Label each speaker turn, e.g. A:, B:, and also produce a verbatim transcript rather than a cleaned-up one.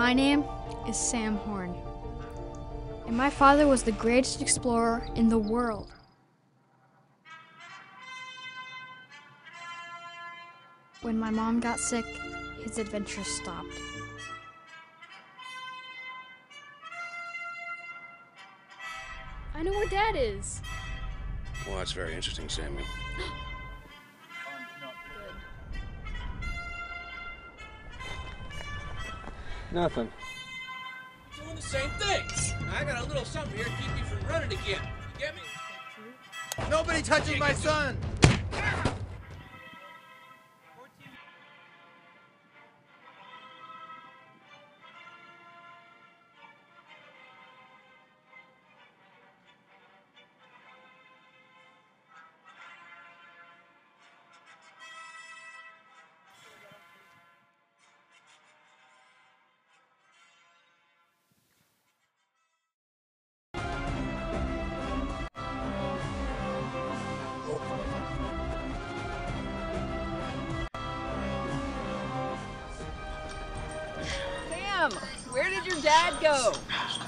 A: My name is Sam Horn, and my father was the greatest explorer in the world. When my mom got sick, his adventures stopped. I know where Dad is.
B: Well, that's very interesting, Samuel.
C: Nothing.
B: Doing the same thing. I got a little something here to keep you from running again. You get me?
D: Nobody touches my son!
E: Sam, where did your dad go?